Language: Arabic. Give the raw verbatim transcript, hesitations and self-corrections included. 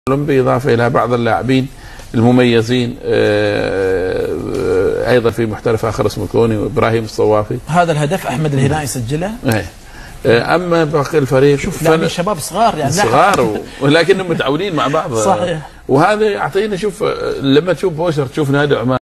بالإضافة إلى بعض اللاعبين المميزين أيضا في محترف آخر اسمه كوني وإبراهيم الصوافي. هذا الهدف أحمد الهنائي سجله. أما باقي الفريق شوف لاعبين شباب صغار يعني صغار ولكنهم متعاونين مع بعض. صحيح. وهذا يعطينا، شوف لما تشوف بوشر تشوف نادي عمان